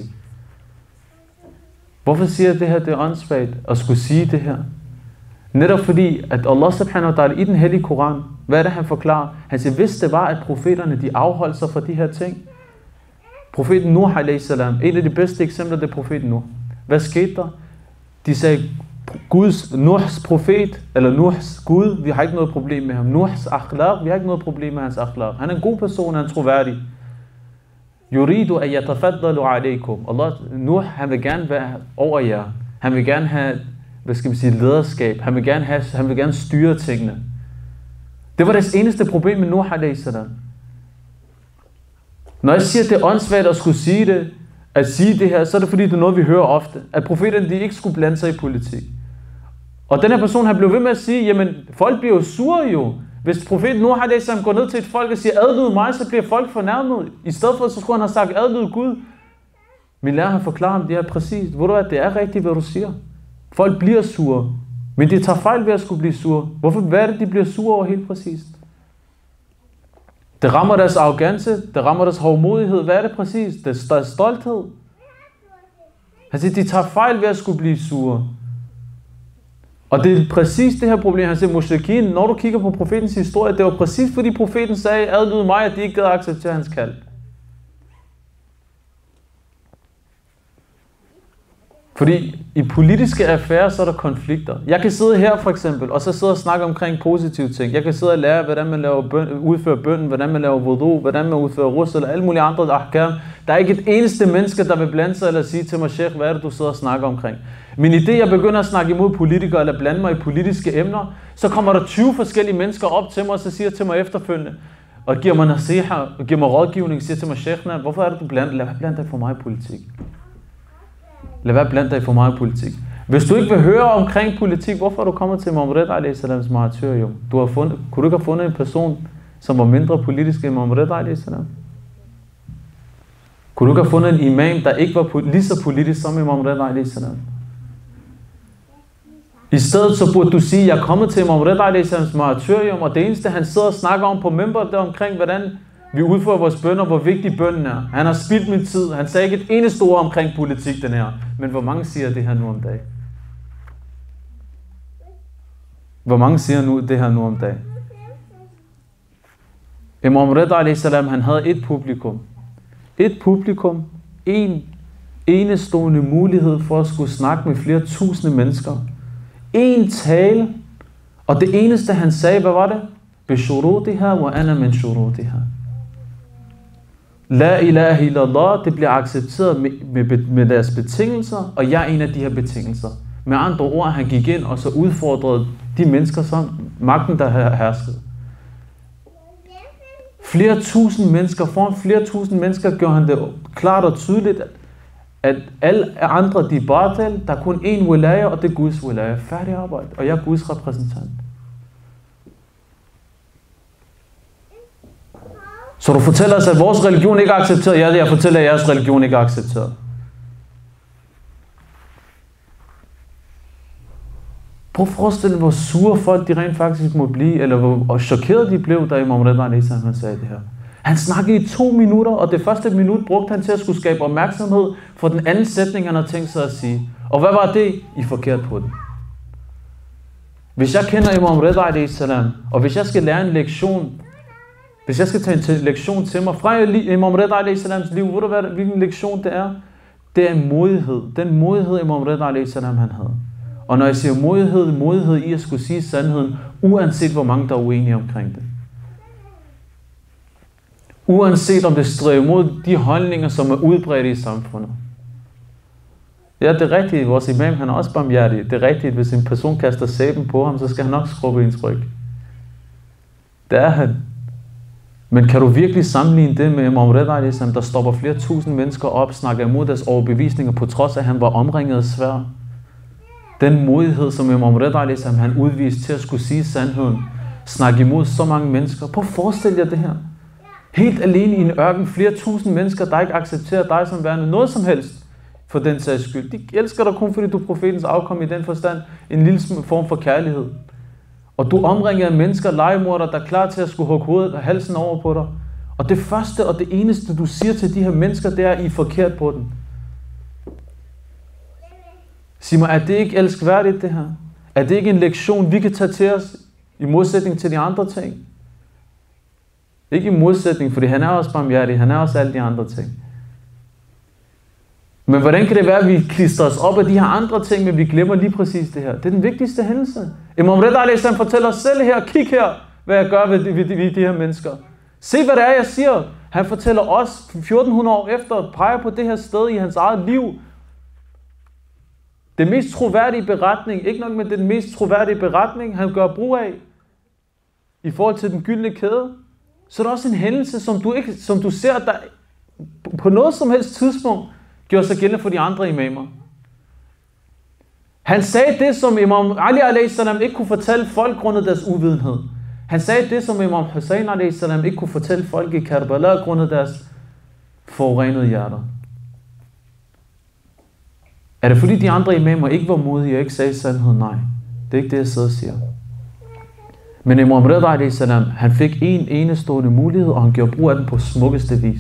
Hvorfor siger jeg det her, det er åndssvagt at skulle sige det her? Netop fordi, at Allah subhanahu wa ta'ala i den hellige Koran, hvad er det han forklarer? Han siger, hvis det var, at profeterne de afholdt sig fra de her ting. Profeten Nuh alaihi salam, en af de bedste eksempler, det er profeten Nuh. Hvad skete der? De sagde, Guds, Nuhs profet, eller Nuhs Gud, vi har ikke noget problem med ham. Nuhs akhlaq, vi har ikke noget problem med hans akhlaq. Han er en god person, han er troværdig. Yuridu at yatafaddalu alaykum. Allah, Nuh, han vil gerne være over jer. Han vil gerne have, hvad skal man sige, lederskab. Han vil gerne have, han vil gerne styre tingene. Det var deres eneste problem med Nuh alaihi salam. Når jeg siger, at det er åndssvagt at skulle sige det, at sige det her, så er det fordi, det er noget, vi hører ofte. At profeterne, de ikke skulle blande sig i politik. Og den her person, han blev ved med at sige, jamen, folk bliver jo sure jo. Hvis profeten Nuh alaihi salam går ned til et folk og siger, adlyd mig, så bliver folk fornærmet. I stedet for, så skulle han have sagt, adlyd Gud. Min lærer, han forklarer ham det her præcis. Ved du hvad, det er rigtigt, hvad du siger. Folk bliver sure. Men de tager fejl ved at skulle blive sure. Hvorfor? Hvad er det, de bliver sure over helt præcist? Det rammer deres arrogance, det rammer deres hovmodighed. Hvad er det præcis? Det er stolthed. Han siger, de tager fejl ved at skulle blive sure. Og det er præcis det her problem. Han siger, Mushrikin, når du kigger på profetens historie, det var præcis fordi profeten sagde, adlyd mig, at de ikke gad at acceptere hans kald. Fordi i politiske affærer, så er der konflikter. Jeg kan sidde her for eksempel, og så sidde og snakke omkring positive ting. Jeg kan sidde og lære, hvordan man laver bøn, udfører bønnen, hvordan man laver wudu, hvordan man udfører rus, eller alle mulige andre ahkam. Der er ikke et eneste menneske, der vil blande sig eller sige til mig, Sheikh, hvad er det, du sidder og snakker omkring? Men i det, jeg begynder at snakke imod politikere, eller blande mig i politiske emner, så kommer der tyve forskellige mennesker op til mig, og så siger til mig efterfølgende, og giver mig nasiha, og giver mig rådgivning, siger til mig, Sheikh, hvorfor er det, du blander? Lad være blande dig for mig i politik. Lad være blandt dig for meget politik. Hvis du ikke vil høre omkring politik, hvorfor er du kommet til Muhammed alaihi salams martyrium? Du har fundet, kunne du ikke have fundet en person, som var mindre politisk end Muhammed alaihi salam? Kunne du ikke have fundet en imam, der ikke var lige så politisk som Muhammed alaihi salam? I stedet så burde du sige, at jeg er kommet til Muhammed alaihi salams martyrium, og det eneste han sidder og snakker om på member, det er omkring, hvordan vi udfører vores bønner, hvor vigtig bønnen er. Han har spildt min tid. Han sagde ikke et eneste ord omkring politik, den her. Men hvor mange siger det her nu om dagen? Hvor mange siger nu det her nu om dagen? Imam Rida alaihi salam, han havde et publikum. Et publikum. En enestående mulighed for at skulle snakke med flere tusinde mennesker. En tale. Og det eneste han sagde, hvad var det? Bishurutiha wa ana min shurutiha. La ilaha illallah, det bliver accepteret med, med, med deres betingelser, og jeg er en af de her betingelser. Med andre ord, han gik ind og så udfordrede de mennesker, som magten, der har hersket. Flere tusind mennesker, foran flere tusind mennesker, gjorde han det klart og tydeligt, at, at alle andre, de er batal, der er kun én wilaya, og det er Guds wilaya. Færdig arbejde, og jeg er Guds repræsentant. Så du fortæller os, at vores religion ikke er accepteret. Ja, jeg fortæller, at jeres religion ikke er accepteret. Prøv at forestille dig, hvor sure folk de rent faktisk må blive, eller hvor chokeret de blev, da Imam Rida alaihi salam sagde det her. Han snakkede i to minutter, og det første minut brugte han til at skulle skabe opmærksomhed for den anden sætning, han havde tænkt sig at sige. Og hvad var det? I forkert på den. Hvis jeg kender Imam Rida alaihi salam, og hvis jeg skal lære en lektion, Hvis jeg skal tage en lektion til mig fra Imam Rida alaihi salams liv, ved du hvad, hvilken lektion det er? Det er en modighed. Den modighed Imam Rida alaihi salam han havde. Og når jeg siger modighed, modighed i at skulle sige sandheden, uanset hvor mange der er uenige omkring det. Uanset om det strider imod de holdninger, som er udbredte i samfundet. Ja, det er rigtigt. Vores imam han er også barmhjertig. Det er rigtigt, hvis en person kaster sæben på ham, så skal han nok skrubbe ens ryg. Det er han. Men kan du virkelig sammenligne det med Imam Rida alaihi salam, der stopper flere tusind mennesker op, snakker imod deres overbevisninger, på trods af, at han var omringet af sværd? Den modighed, som Imam Rida alaihi salam, han udviste til at skulle sige sandheden, snakke imod så mange mennesker. Prøv at forestille jer det her. Helt alene i en ørken, flere tusind mennesker, der ikke accepterer dig som værende noget som helst for den sags skyld. De elsker dig kun, fordi du er profetens afkom i den forstand, en lille form for kærlighed. Og du omringer af mennesker, legemordere, der er klar til at skulle hugge hovedet og halsen over på dig. Og det første og det eneste, du siger til de her mennesker, det er, at I er forkert på den. Sig mig, er det ikke elskværdigt det her? Er det ikke en lektion, vi kan tage til os, i modsætning til de andre ting? Ikke i modsætning, fordi han er også barmhjertig, han er også alle de andre ting. Men hvordan kan det være, at vi klistrer os op af de her andre ting, men vi glemmer lige præcis det her? Det er den vigtigste hændelse. Imam Rida alaihi salam fortæller os selv her, kig her, hvad jeg gør ved de, ved de, ved de her mennesker. Se hvad det er, jeg siger. Han fortæller os fjorten hundrede år efter, peger på det her sted i hans eget liv. Det mest troværdige beretning, ikke nok med den mest troværdige beretning, han gør brug af, i forhold til den gyldne kæde, så er der også en hændelse, som du, ikke, som du ser, der på noget som helst tidspunkt, gjorde sig gældende for de andre imamer. Han sagde det, som Imam Ali alaihi salam ikke kunne fortælle folk grundet deres uvidenhed. Han sagde det, som Imam Hussein alaihi salam ikke kunne fortælle folk i Karbala grundet deres forurenede hjerter. Er det fordi de andre imamer ikke var modige og ikke sagde sandheden? Nej. Det er ikke det, jeg sidder og siger. Men Imam Rida alayhi salam, han fik en enestående mulighed, og han gjorde brug af den på smukkeste vis.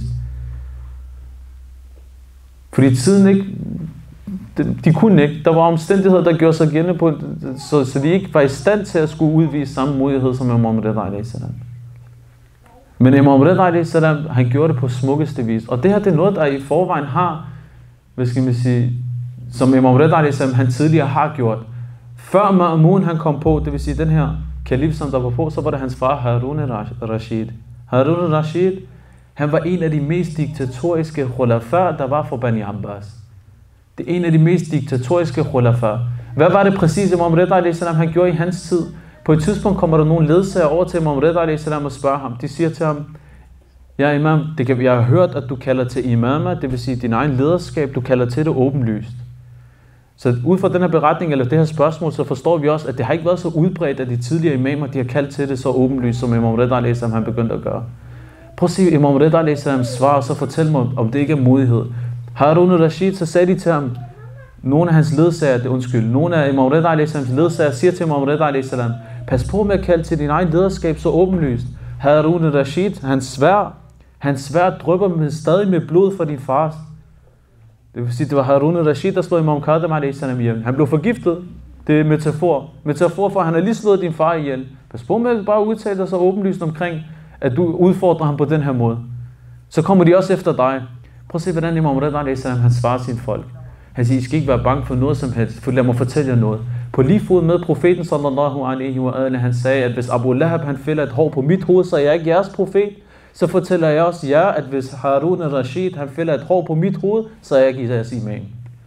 Fordi tiden ikke, de, de kunne ikke. Der var omstændigheder, der gjorde sig gældende på, så, så de ikke var i stand til at skulle udvise samme modighed som Imam Rida alayhi salam. Men Imam Rida alayhi salam, han gjorde det på smukkeste vis. Og det her, det er noget, der i forvejen har, hvad skal man sige, som Imam Rida alayhi salam, han tidligere har gjort. Før Ma'mun han kom på, det vil sige den her kalif, som der var på, så var det hans far Harun al-Rashid. Harun al-Rashid, han var en af de mest diktatoriske khulafa, der var for Bani Abbas. Det er en af de mest diktatoriske khulafa. Hvad var det præcis, Imam Rida alayhi salam, han gjorde i hans tid? På et tidspunkt kommer der nogle ledsager over til Imam Rida alayhi salam og spørger ham. De siger til ham, ja imam, det kan, jeg har hørt, at du kalder til imama, det vil sige din egen lederskab, du kalder til det åbenlyst. Så ud fra den her beretning, eller det her spørgsmål, så forstår vi også, at det har ikke været så udbredt, at de tidligere imamer, de har kaldt til det så åbenlyst, som Imam Rida alayhi salam, han begyndte at gøre. Prøv at se Imam Rida alayhi salams svar, og så fortæl mig, om det ikke er modighed. Harun al-Rashid, så sagde de til ham, nogle af hans ledsager, det undskyld, nogle af Imam Rida alayhi salams ledsager siger til Imam Rida alayhi salam, pas på med at kalde til din egen lederskab så åbenlyst. Harun al-Rashid, hans sværd, hans sværd drypper med, stadig med blod fra din fars. Det vil sige, det var Harun al-Rashid, der slog Imam Kadam alayhi salam ihjel. Han blev forgiftet. Det er metafor. Metafor for, at han har lige slået din far ihjel. Pas på med at bare udtale dig så åbenlyst omkring, at du udfordrer ham på den her måde. Så kommer de også efter dig. Prøv at se, hvordan Imam Rida alayhi salam, han svarer sine folk. Han siger, I skal ikke være bange for noget som helst, for lad mig fortælle jer noget. På lige fod med profeten sallallahu alaihi wa alihi, han sagde, at hvis Abu Lahab han fælder et hår på mit hoved, så er jeg ikke jeres profet. Så fortæller jeg også jer, at hvis Harun al-Rashid han fælder et hår på mit hoved, så er jeg ikke jeres imam.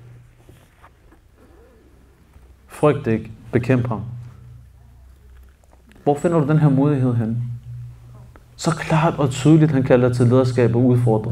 Frygt ikke, bekæmp ham. Hvor finder du den her modighed hen? Så klart og tydeligt, han kalder til lederskab og udfordrer.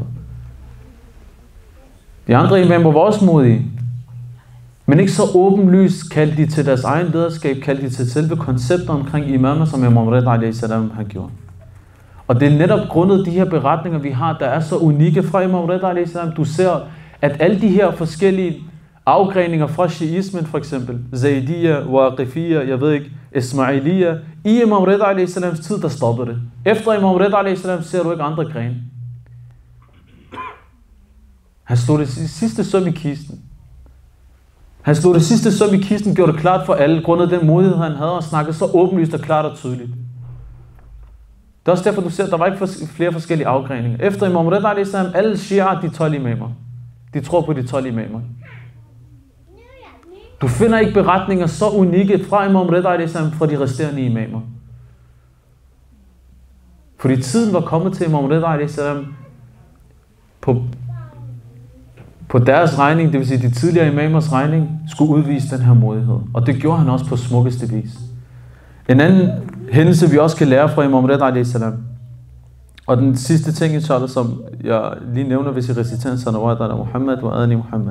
De andre imamer var også modige. Men ikke så åbenlyst kaldte de til deres egen lederskab, kaldte de til selve koncepter omkring imamer, som Imam Rida alayhi salam har gjort. Og det er netop grundet de her beretninger, vi har, der er så unikke fra Imam Rida alayhi salam. Du ser, at alle de her forskellige afgreninger fra shiismen, for eksempel Zaydiyya, Waqifiyya, jeg ved ikke, Ismailiyya, i Imam Rida alayhi salams tid, der stopper det. Efter Imam Rida alayhi salam ser du ikke andre grene. Han slog det sidste søm i kisten. Han slog det sidste søm i kisten, gjorde det klart for alle, grundet den modighed, han havde, og snakkede så åbenlyst og klart og tydeligt. Det er også derfor, du ser, at der var ikke flere forskellige afgreninger. Efter Imam Rida alayhi salam, alle shia, de tolv imamer. De tror på de tolv imamer. Du finder ikke beretninger så unikke fra Imam Rida alayhi salam fra de resterende imamer. Fordi tiden var kommet til Imam Rida alayhi salam på, på deres regning, det vil sige de tidligere imamers regning, skulle udvise den her modighed. Og det gjorde han også på smukkeste vis. En anden hændelse, vi også kan lære fra Imam Rida alayhi salam. Og den sidste ting, inshallah, som jeg lige nævner, hvis I reciterer salawat ala Muhammad wa ali Muhammad.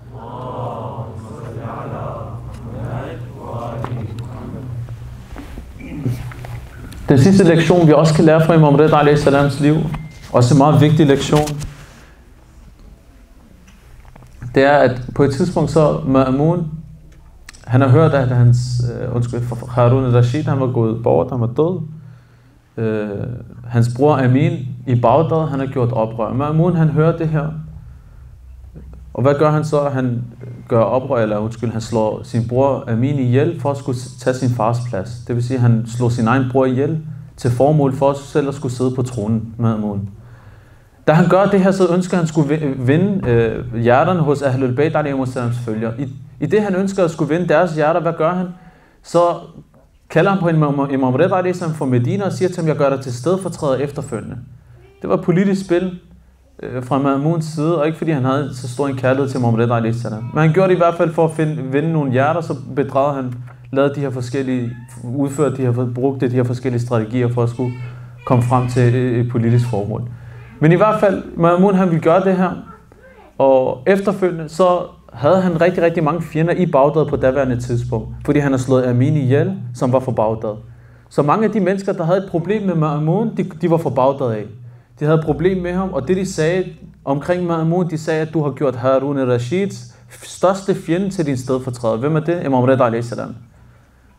Den sidste lektion, vi også kan lære fra Imam Rida alayhi salams liv, også en meget vigtig lektion, det er, at på et tidspunkt så Ma'mun, han har hørt, at hans, øh, undskyld, Harun al-Rashid, han var gået bort, han var død. Øh, hans bror Amin i Baghdad, han har gjort oprør. Ma'mun, han hører det her. Og hvad gør han så? Han gør oprør, eller undskyld, han slår sin bror Amin ihjel for at skulle tage sin fars plads. Det vil sige, at han slår sin egen bror ihjel til formål for sig selv at skulle sidde på tronen med Ma'mun. Da han gør det her, så ønsker han skulle vinde øh, hjerterne hos Ahlul Bayt alayhi salams følger. I, I det han ønsker at skulle vinde deres hjerter, hvad gør han? Så kalder han på Imam Rida alayhi salam for Medina og siger til ham, jeg gør dig til stedfortræder efterfølgende. Det var politisk spil øh, fra Ma'muns side, og ikke fordi han havde så stor en kærlighed til Imam Rida alayhi salam. Men han gjorde det i hvert fald for at finde, vinde nogle hjerter, så bedragede han, lavede de her forskellige, udførte de her, brugte de her forskellige strategier for at skulle komme frem til et, et politisk formål. Men i hvert fald, Ma'mun han ville gøre det her, og efterfølgende så havde han rigtig, rigtig mange fjender i Baghdad på daværende tidspunkt, fordi han har slået Amin ihjel, som var fra Baghdad. Så mange af de mennesker, der havde et problem med Ma'mun, de, de var fra Baghdad af. De havde et problem med ham, og det de sagde omkring Ma'mun, de sagde, at du har gjort Harun al-Rashids største fjende til din stedfortræder. Hvem er det? Imam Rida alayhi salam.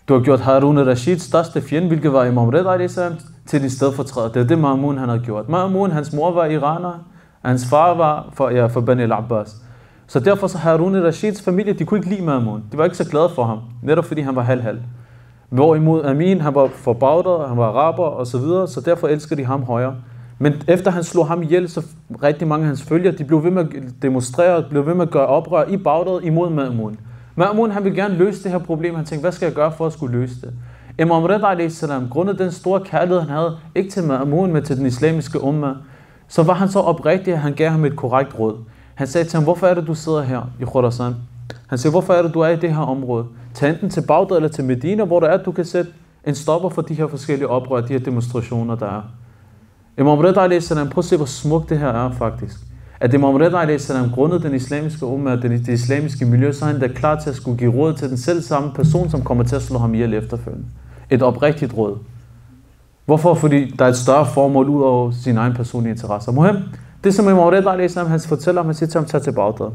Du har gjort Harun al-Rashids største fjende, hvilket var Imam Rida alayhi salam, til din stedfortræder. Det er det, Ma'mun han har gjort. Ma'mun, hans mor var iraner, hans far var for, ja, for Bani al-Abbas. Så derfor så Harun al-Rashids familie, de kunne ikke lide Ma'mun. De var ikke så glade for ham, netop fordi han var halv-halv. Hvorimod Amin, han var for Baghdad, han var araber og så videre, så derfor elsker de ham højere. Men efter han slog ham ihjel, så rigtig mange af hans følgere, de blev ved med at demonstrere, blev ved med at gøre oprør i Baghdad imod Ma'mun. Ma'mun, han ville gerne løse det her problem. Han tænkte, hvad skal jeg gøre for at skulle løse det? Imam Rida alayhi salam, grundet den store kærlighed, han havde, ikke til Ma'mun, men til den islamiske umma, så var han så oprigtig, at han gav ham et korrekt råd. Han sagde til ham, hvorfor er det, du sidder her i Khurasan? Han sagde, hvorfor er det, du er i det her område? Tag enten til Baghdad eller til Medina, hvor der er, at du kan sætte en stopper for de her forskellige oprør, de her demonstrationer, der er. Imam Rida alayhi salam, prøv at se, hvor smukt det her er faktisk. At Imam Rida alayhi salam, grundet den islamiske umma og det islamiske miljø, så er han da klar til at skulle give råd til den selv samme person, som kommer til at slå ham ihjel efterfølgende. Et oprigtigt råd. Hvorfor? Fordi der er et større formål ud over sine egne personlige interesser. Muhem, det som Imam Rida alayhi salam, han fortæller ham, han siger til ham, tage til Baghdad.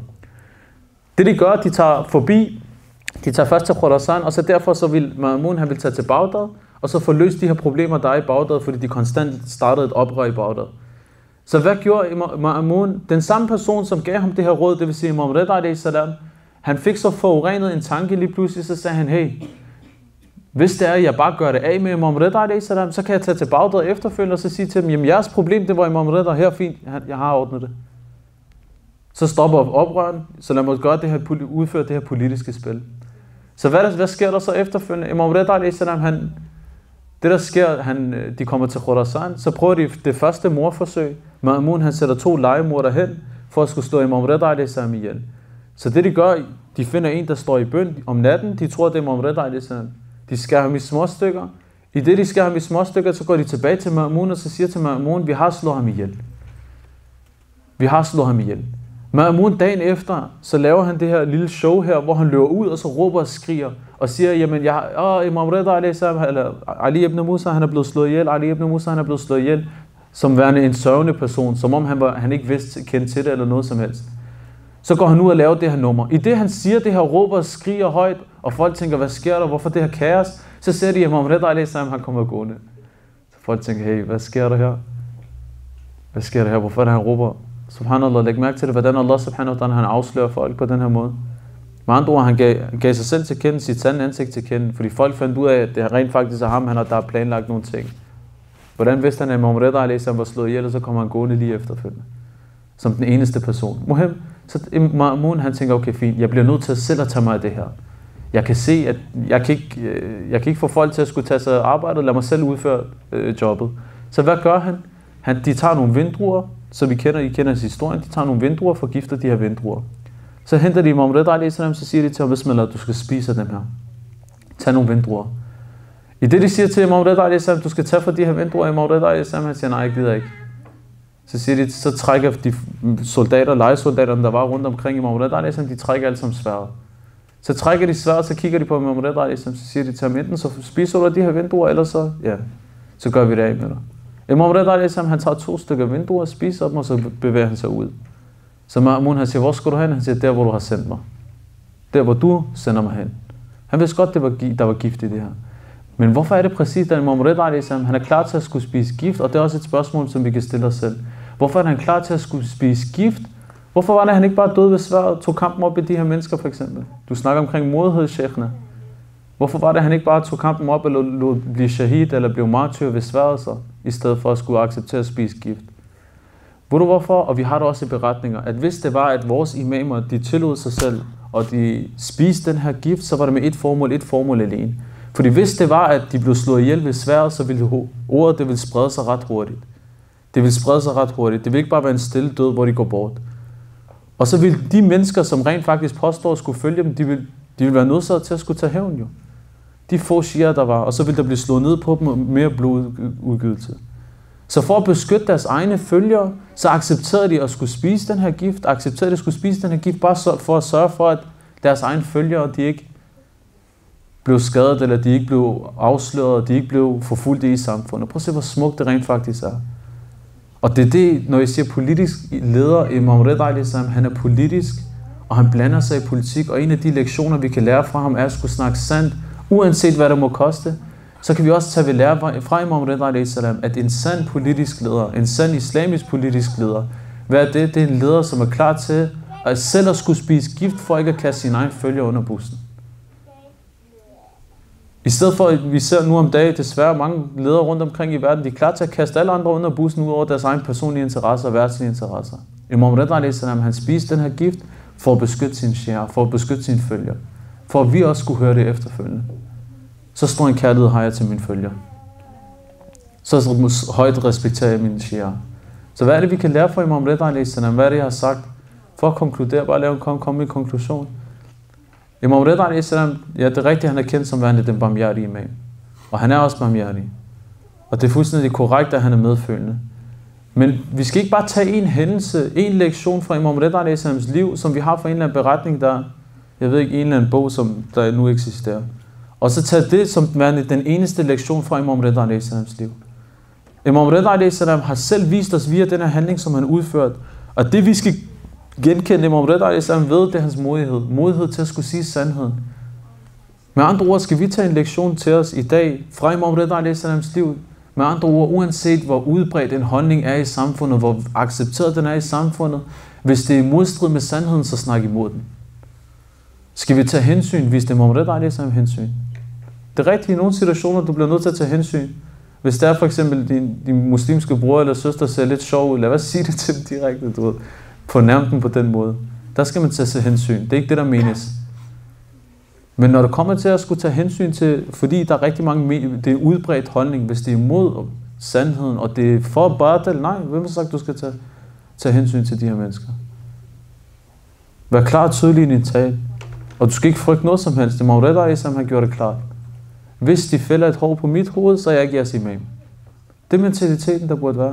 Det de gør, de tager forbi, de tager først til Khurasan, og så derfor så vil Ma'mun, han vil tage til Baghdad, og så få løst de her problemer, der er i Baghdad, fordi de konstant startede et oprør i Baghdad. Så hvad gjorde Ma'mun? Den samme person, som gav ham det her råd, det vil sige Imam Rida alayhi salam, han fik så forurenet en tanke lige pludselig, så sagde han, hey, hvis det er, at jeg bare gør det af med Imam Rida alayhi salam, så kan jeg tage til Baghdad efterfølgende og så sige til dem, jamen jeres problem, det var Imam Rida, her fint, jeg har ordnet det. Så stopper oprøren, så lad mig gøre det her, udføre det her politiske spil. Så hvad, hvad sker der så efterfølgende? Imam Rida alayhi salam, han, det der sker, han, de kommer til Khurasan, så prøver de det første mordforsøg. Ma'mun, han sætter to legemord derhen, for at skulle slå Imam Rida alayhi salam ihjel. Så det de gør, de finder en, der står i bøn om natten, de tror, det er Imam Rida alayhi salam. De skærer ham i små stykker. I det, de skærer ham i små stykker, så går de tilbage til Ma'mun, og så siger til Ma'mun, vi har slået ham ihjel. Vi har slået ham ihjel. Ma'mun dagen efter, så laver han det her lille show her, hvor han løber ud, og så råber og skriger, og siger, jamen, jeg, åh, Imam Rida alayhi salam, eller Ali ibn Musa, han er blevet slået ihjel, Ali ibn Musa, han er blevet slået ihjel, som værende en sørgende person, som om han, var, han ikke vidste, kendte til det, eller noget som helst. Så går han ud og laver det her nummer. I det, han siger det her, råber og skriger højt, og folk tænker, hvad sker der, hvorfor det her kaos? Så ser de, at Imam Rida alayhi salam, han kommer gående. Så folk tænker, hey, hvad sker der her? Hvad sker der her? Hvorfor er det, han råber? Subhanallah, læg mærke til det, hvordan Allah subhanahu wa ta'ala, han afslører folk på den her måde. Med andre ord, han gav, gav sig selv til kende, sit sande ansigt til kende, fordi folk fandt ud af, at det rent faktisk er ham, han har der planlagt nogle ting. Hvordan vidste han, at Imam Rida alayhi salam var slået ihjel, og så kommer han gående lige efterfølgende. Som den eneste person. Muhem, så Ma'mun, han tænker, okay, fint, jeg bliver nødt til selv at tage mig af det her. Jeg kan se, at jeg kan ikke, jeg kan ikke få folk til at skulle tage sig af arbejdet, lad mig selv udføre øh, jobbet. Så hvad gør han? han? De tager nogle vindruer, så vi kender, I kender hans historien, de tager nogle vindruer og forgifter de her vindruer. Så henter de Imam Rida alayhi salam, så siger de til ham, bismillah, du skal spise dem her. Tag nogle vindruer. I det de siger til Imam Rida alayhi salam, du skal tage fra de her vindruer, Imam Rida alayhi salam, han siger, nej, jeg gider ikke. Så siger de, så trækker de soldater, lejesoldaterne, der var rundt omkring Imam Rida alayhi salam, de trækker alle sammen sværdet. Så trækker de sværdet, så kigger de på Imam Rida alayhi salam, så siger de til ham, enten så spiser du de her vindruer, eller så, ja, så gør vi det af med dig. Imam Rida alayhi salam, han tager to stykker vindruer, spiser dem, og så bevæger han sig ud. Så Ma'mun, han siger, hvor skal du hen? Han siger, der hvor du har sendt mig. Der hvor du sender mig hen. Han vidste godt, det var, der var gift i det her. Men hvorfor er det præcis, at Imam Rida alayhi salam, han er klar til at skulle spise gift, og det er også et spørgsmål, som vi kan stille os selv. Hvorfor er han klar til at skulle spise gift? Hvorfor var det, at han ikke bare døde ved sværdet, tog kampen op i de her mennesker for eksempel? Du snakker omkring modighed, sheikhna. Hvorfor var det, at han ikke bare tog kampen op, eller lod blive shahid, eller blev martyr ved sværdet så, i stedet for at skulle acceptere at spise gift? Ved du hvorfor? Og vi har det også i beretninger, at hvis det var, at vores imamer, de tillod sig selv, og de spiste den her gift, så var det med et formål, et formål alene. Fordi hvis det var, at de blev slået ihjel ved sværdet, så ville ordet, det ville sprede sig ret hurtigt. Det ville sprede sig ret hurtigt. Det ville ikke bare være en stille død, hvor de går bort. Og så ville de mennesker, som rent faktisk påstår at skulle følge dem, de ville, de ville være nødsaget til at skulle tage hævn jo. De få shi'er, der var, og så ville der blive slået ned på dem og mere blodudgivelse. Så for at beskytte deres egne følgere, så accepterede de at skulle spise den her gift, accepterede de at skulle spise den her gift, bare for at sørge for, at deres egne følgere, de ikke blev skadet, eller de ikke blev afsløret, de ikke blev forfulgt i samfundet. Prøv at se, hvor smukt det rent faktisk er. Og det er det, når jeg siger politisk leder, Imam Rida alayhi salam, han er politisk, og han blander sig i politik, og en af de lektioner, vi kan lære fra ham, er at skulle snakke sandt uanset hvad det må koste, så kan vi også tage ved lære fra Imam Rida alaihi salam, at en sand politisk leder, en sand islamisk politisk leder, hvad er det? Det er en leder, som er klar til at selv at skulle spise gift, for ikke at kaste sine egne følger under bussen. I stedet for, at vi ser nu om dagen desværre mange ledere rundt omkring i verden, de er klar til at kaste alle andre under bussen ud over deres egen personlige interesser og værtslige interesser. Imam Rida alaihi salam, han spiste den her gift for at beskytte sin shia, for at beskytte sine følger, for at vi også skulle høre det efterfølgende. Så stor en kærlighed har jeg til mine følger. Så højt respekterer jeg mine shia. Så hvad er det, vi kan lære fra Imam Rida alaihi salam? Hvad er det, jeg har sagt? For at konkludere, bare lave en kom, kom med en konklusion. Imam Rida alaihi salam, ja, det er rigtigt, han er kendt som værende den barmhjertige imam. Og han er også barmhjertig. Og det er fuldstændig korrekt, at han er medfølende. Men vi skal ikke bare tage en hændelse, en lektion fra Imam Rida alaihi salams liv, som vi har fra en eller anden beretning, der, jeg ved ikke, en eller anden bog, som der nu eksisterer. Og så tage det som værende den eneste lektion fra Imam Rida alaihi salams liv. Imam Rida alaihi salam har selv vist os via den her handling, som han udført. Og det vi skal genkende Imam Rida alaihi salam ved, det er hans modighed. Modighed til at skulle sige sandheden. Med andre ord skal vi tage en lektion til os i dag fra Imam Rida alaihi salams liv. Med andre ord, uanset hvor udbredt en holdning er i samfundet, hvor accepteret den er i samfundet, hvis det er i modstrid med sandheden, så snak imod den. Skal vi tage hensyn, hvis det er Imam Rida alaihi salam hensyn? Det er rigtigt, i nogle situationer, du bliver nødt til at tage hensyn. Hvis der er for eksempel din, din muslimske bror eller søster ser lidt sjov ud, lad os sige det til dem direkte, du ved. Fornærm dem på den måde. Der skal man tage sig hensyn. Det er ikke det, der menes. Men når det kommer til at skulle tage hensyn til, fordi der er rigtig mange, det er udbredt holdning, hvis det er imod sandheden, og det er for batil, nej, hvem har sagt, du skal tage, tage hensyn til de her mennesker? Vær klar og tydelig i din tale. Og du skal ikke frygte noget som helst. Det må Rida alaihi salam har gjort det klart. Hvis de fælder et hår på mit hoved, så er jeg ikke jeres imam. Det er mentaliteten, der burde være.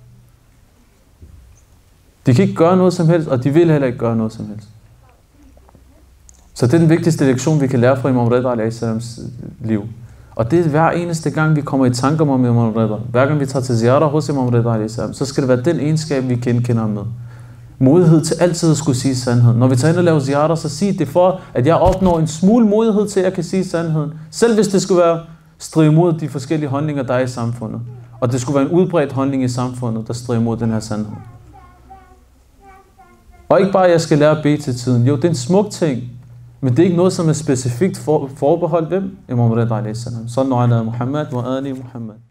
De kan ikke gøre noget som helst, og de vil heller ikke gøre noget som helst. Så det er den vigtigste lektion, vi kan lære fra Imam Rida alaihi salams liv. Og det er hver eneste gang, vi kommer i tanker om Imam Rida. Hver gang vi tager til ziyara hos Imam Rida alaihi salam, så skal det være den egenskab, vi kender ham med. Modighed til altid at skulle sige sandheden. Når vi tager ind og laver ziyara, så sig det for, at jeg opnår en smule modighed til, at jeg kan sige sandheden. Selv hvis det skulle være strid imod de forskellige holdninger, der er i samfundet. Og det skulle være en udbredt holdning i samfundet, der strider imod den her sandhed. Og ikke bare, at jeg skal lære at bede til tiden. Jo, det er en smuk ting. Men det er ikke noget, som er specifikt for, forbeholdt hvem? Imam Rida alaihi salam. Sallu ala Muhammad wa ali Muhammad.